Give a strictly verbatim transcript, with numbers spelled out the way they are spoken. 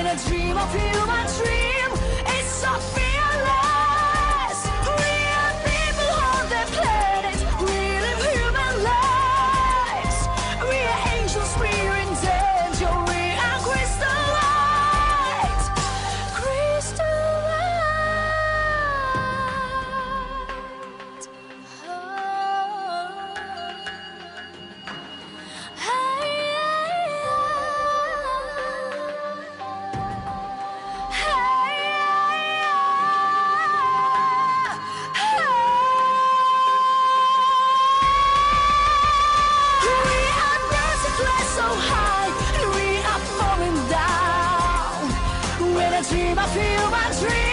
a dream of human dream. It's so fearless. We are people on the planet. We live human lives. We are angels, we're in danger. We are crystal light. Crystal light. Oh. Dream of human dream.